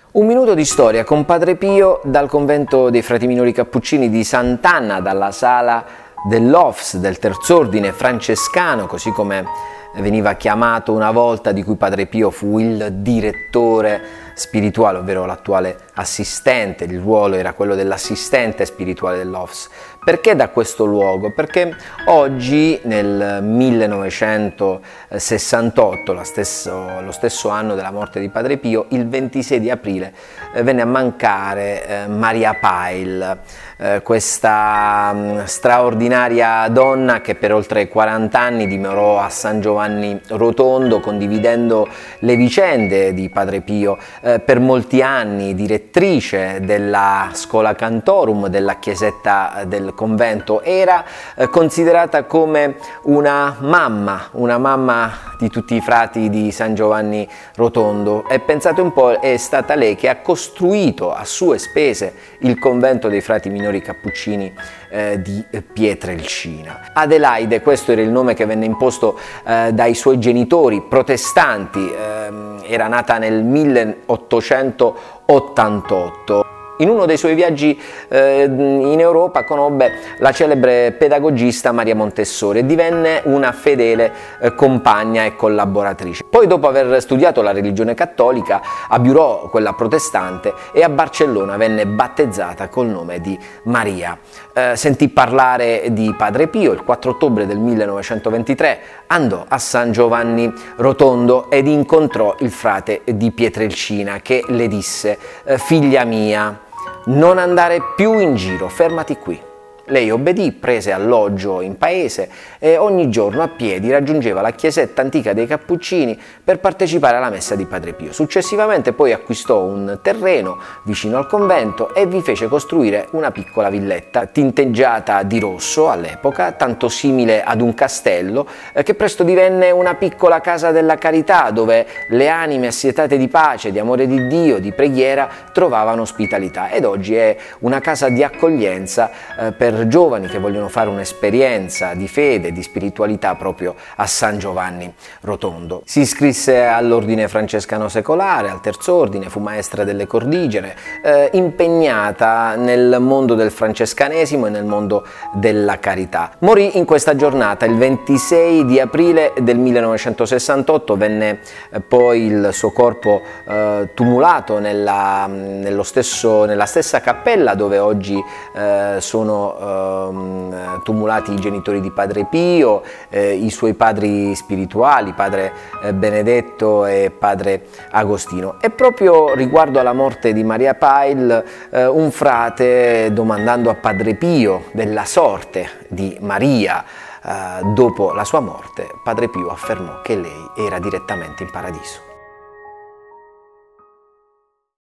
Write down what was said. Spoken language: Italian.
Un minuto di storia con Padre Pio dal convento dei frati minori cappuccini di Sant'Anna, dalla sala dell'OFS del Terzo Ordine francescano, così come veniva chiamato una volta, di cui Padre Pio fu il direttore spirituale, ovvero l'attuale assistente. Il ruolo era quello dell'assistente spirituale dell'OFS. Perché da questo luogo? Perché oggi, nel 1968, lo stesso anno della morte di Padre Pio, il 26 di aprile venne a mancare Maria Pail, questa straordinaria donna che per oltre 40 anni dimorò a San Giovanni Rotondo, condividendo le vicende di Padre Pio, per molti anni direttrice della Schola Cantorum, della chiesetta del convento. Era considerata come una mamma di tutti i frati di San Giovanni Rotondo, e pensate un po', è stata lei che ha costruito a sue spese il convento dei frati minori cappuccini di Pietrelcina. Adelaide, questo era il nome che venne imposto dai suoi genitori protestanti, era nata nel 1888. In uno dei suoi viaggi in Europa conobbe la celebre pedagogista Maria Montessori e divenne una fedele compagna e collaboratrice. Poi, dopo aver studiato la religione cattolica, abiurò quella protestante e a Barcellona venne battezzata col nome di Maria. Sentì parlare di Padre Pio. Il 4 ottobre del 1923 andò a San Giovanni Rotondo ed incontrò il frate di Pietrelcina, che le disse: «Figlia mia, non andare più in giro, fermati qui». Lei obbedì, prese alloggio in paese e ogni giorno a piedi raggiungeva la chiesetta antica dei Cappuccini per partecipare alla messa di Padre Pio. Successivamente poi acquistò un terreno vicino al convento e vi fece costruire una piccola villetta tinteggiata di rosso all'epoca, tanto simile ad un castello, che presto divenne una piccola casa della carità, dove le anime assietate di pace, di amore di Dio, di preghiera trovavano ospitalità, ed oggi è una casa di accoglienza per giovani che vogliono fare un'esperienza di fede, di spiritualità proprio a San Giovanni Rotondo. Si iscrisse all'ordine francescano secolare, al Terzo Ordine, fu maestra delle Cordigere, impegnata nel mondo del francescanesimo e nel mondo della carità. Morì in questa giornata, il 26 di aprile del 1968, venne poi il suo corpo tumulato nella stessa cappella dove oggi sono tumulati i genitori di Padre Pio, i suoi padri spirituali, Padre Benedetto e Padre Agostino. E proprio riguardo alla morte di Maria Pail, un frate, domandando a Padre Pio della sorte di Maria dopo la sua morte, Padre Pio affermò che lei era direttamente in paradiso.